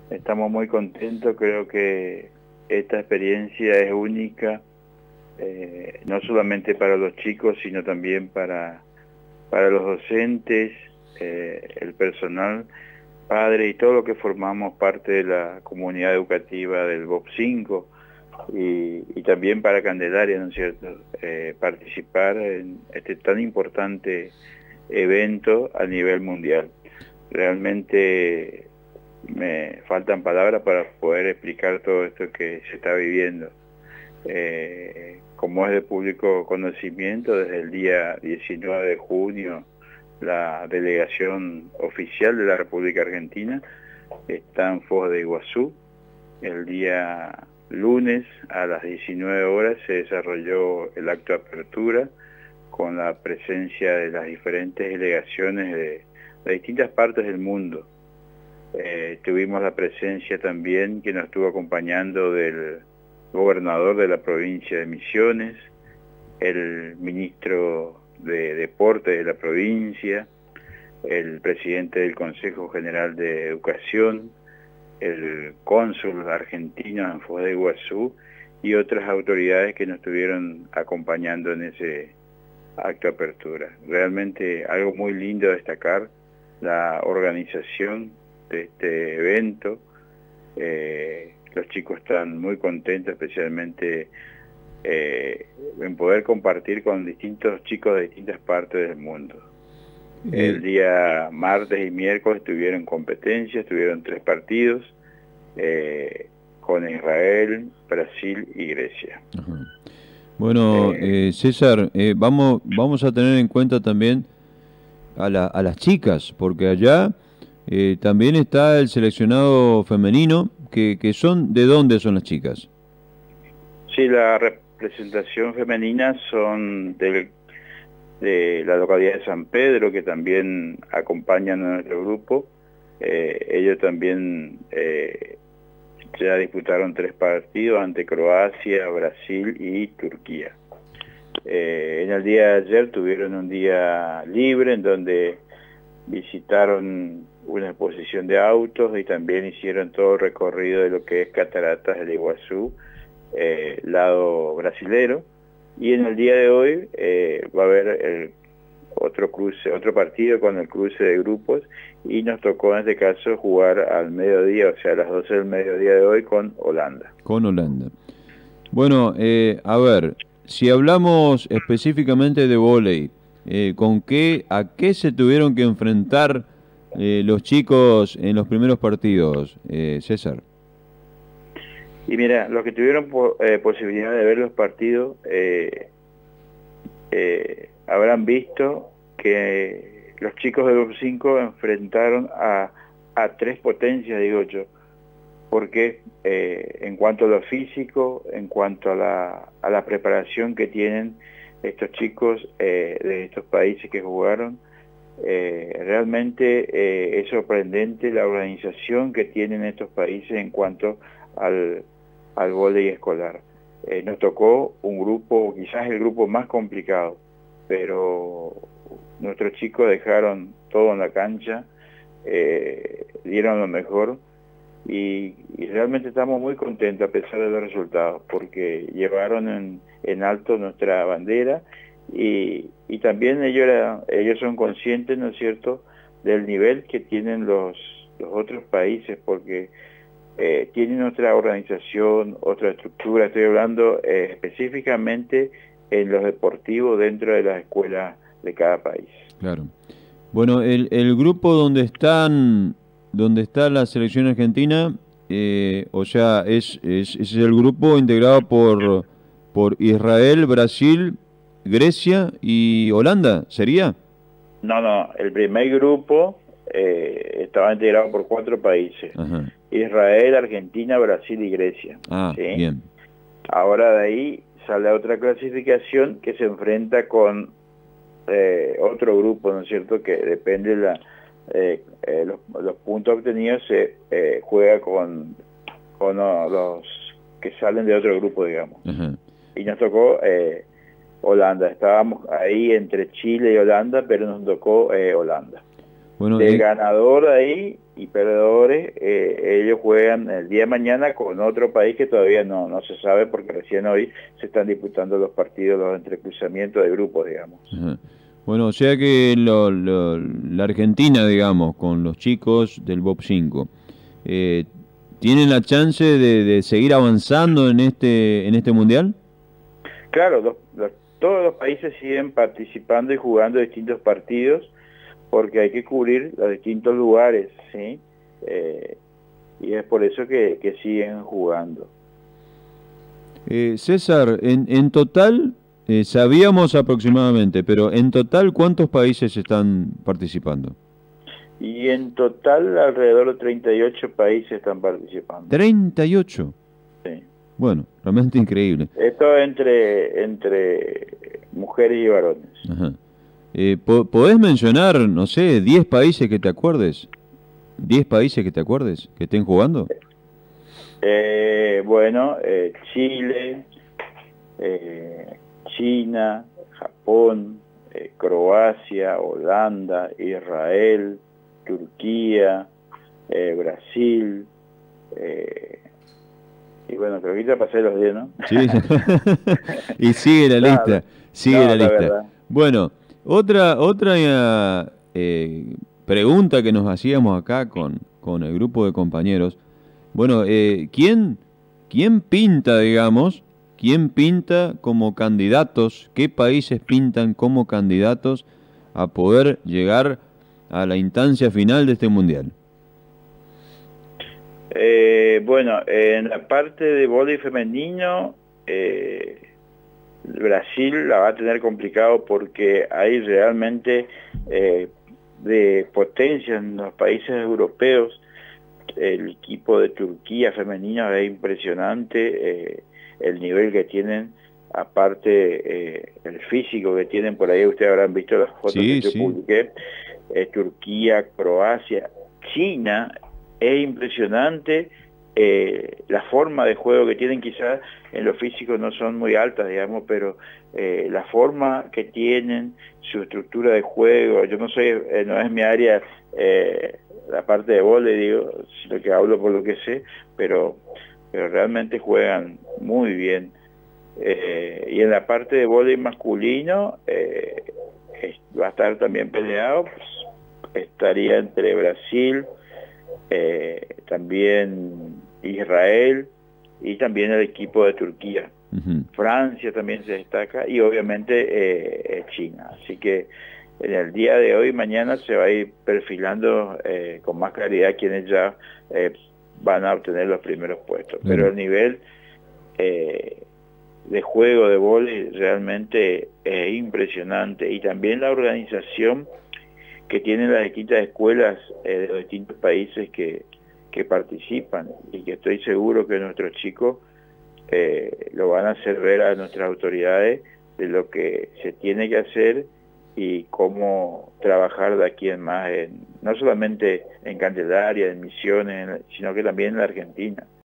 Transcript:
Estamos muy contentos, creo que esta experiencia es única, no solamente para los chicos, sino también para los docentes, el personal, padres y todo lo que formamos parte de la comunidad educativa del BOP 5 y también para Candelaria, ¿no es cierto? Participar en este tan importante evento a nivel mundial. Realmente me faltan palabras para poder explicar todo esto que se está viviendo. Como es de público conocimiento, desde el día 19 de junio, la delegación oficial de la República Argentina está en Foz de Iguazú. El día lunes a las 19 horas se desarrolló el acto de apertura con la presencia de las diferentes delegaciones de distintas partes del mundo. Tuvimos la presencia también que nos estuvo acompañando del gobernador de la provincia de Misiones, el ministro de Deportes de la provincia, el presidente del Consejo General de Educación, el cónsul argentino en Foz de Iguazú y otras autoridades que nos estuvieron acompañando en ese acto de apertura. Realmente algo muy lindo a destacar, la organización de este evento. Los chicos están muy contentos, especialmente en poder compartir con distintos chicos de distintas partes del mundo. El día martes y miércoles tuvieron competencias, tuvieron 3 partidos con Israel, Brasil y Grecia. Ajá. Bueno, César, vamos a tener en cuenta también a las chicas, porque allá también está el seleccionado femenino, que son, ¿de dónde son las chicas? Sí, la representación femenina son de la localidad de San Pedro, que también acompañan a nuestro grupo. Ellos también ya disputaron 3 partidos ante Croacia, Brasil y Turquía. En el día de ayer tuvieron un día libre en donde visitaron una exposición de autos y también hicieron todo el recorrido de lo que es Cataratas del Iguazú, lado brasilero, y en el día de hoy va a haber otro partido con el cruce de grupos, y nos tocó en este caso jugar al mediodía, o sea a las 12 del mediodía de hoy con Holanda. Con Holanda. Bueno, a ver, si hablamos específicamente de vóley, ¿a qué se tuvieron que enfrentar los chicos en los primeros partidos, César? Y mira, los que tuvieron posibilidad de ver los partidos habrán visto que los chicos de Grupo 5 enfrentaron a 3 potencias, digo yo, porque en cuanto a lo físico, en cuanto a la preparación que tienen estos chicos de estos países que jugaron, realmente es sorprendente la organización que tienen estos países en cuanto al vóley escolar. Nos tocó un grupo, quizás el grupo más complicado, pero nuestros chicos dejaron todo en la cancha, dieron lo mejor y realmente estamos muy contentos a pesar de los resultados, porque llevaron en alto nuestra bandera y también ellos son conscientes, ¿no es cierto?, del nivel que tienen los otros países, porque tienen otra organización, otra estructura. Estoy hablando específicamente en los deportivos dentro de las escuelas de cada país. Claro. Bueno, el grupo donde está la selección argentina, o sea, es el grupo integrado por Israel, Brasil, Grecia y Holanda, ¿sería? No, el primer grupo estaba integrado por 4 países. Ajá. Israel, Argentina, Brasil y Grecia. Ah, ¿sí? bien. Ahora de ahí sale otra clasificación que se enfrenta con otro grupo, ¿no es cierto?, que depende de los puntos obtenidos, se juega con los que salen de otro grupo, digamos. Ajá. Y nos tocó Holanda. Estábamos ahí entre Chile y Holanda, pero nos tocó Holanda. Bueno, del ganador ahí y perdedores, ellos juegan el día de mañana con otro país que todavía no se sabe porque recién hoy se están disputando los partidos, los entrecruzamientos de grupos, digamos. ajá. Bueno, o sea que la Argentina, digamos, con los chicos del Bob 5, eh, ¿tienen la chance de seguir avanzando en este mundial? Claro, todos los países siguen participando y jugando distintos partidos porque hay que cubrir los distintos lugares, ¿sí? Y es por eso que siguen jugando. César, en total, sabíamos aproximadamente, pero en total, ¿cuántos países están participando? Y en total alrededor de 38 países están participando. 38. Sí. Bueno, realmente increíble. Esto entre mujeres y varones. Ajá. ¿Podés mencionar, no sé, 10 países que te acuerdes? ¿10 países que te acuerdes que estén jugando? Bueno, Chile, China, Japón, Croacia, Holanda, Israel, Turquía, Brasil, y bueno, creo que ya pasé los 10, ¿no? Sí, y sigue la Claro. lista, sigue No, la la lista. verdad. Bueno, otra pregunta que nos hacíamos acá con el grupo de compañeros. Bueno, ¿quién pinta, digamos, quién pinta como candidatos, qué países pintan como candidatos a poder llegar a la instancia final de este mundial? Bueno, en la parte de vóley femenino, Brasil la va a tener complicado porque hay realmente de potencia en los países europeos. El equipo de Turquía femenino es impresionante, el nivel que tienen, aparte el físico que tienen, por ahí ustedes habrán visto las fotos que Sí, yo sí. publiqué, Turquía, Croacia, China, es impresionante la forma de juego que tienen. Quizás en lo físico no son muy altas, digamos, pero la forma que tienen, su estructura de juego, yo no soy, no es mi área, la parte de vóley, digo, lo que hablo por lo que sé, pero realmente juegan muy bien. Y en la parte de vóley masculino va a estar también peleado, pues, estaría entre Brasil, también Israel y también el equipo de Turquía. Ujú. Francia también se destaca y obviamente China. Así que en el día de hoy y mañana se va a ir perfilando con más claridad quienes ya van a obtener los primeros puestos. Claro. Pero el nivel de juego de vóley realmente es impresionante, y también la organización que tienen las distintas escuelas de los distintos países que participan, y que estoy seguro que nuestros chicos lo van a hacer ver a nuestras autoridades de lo que se tiene que hacer y cómo trabajar de aquí en más, no solamente en Candelaria, en Misiones, sino que también en la Argentina.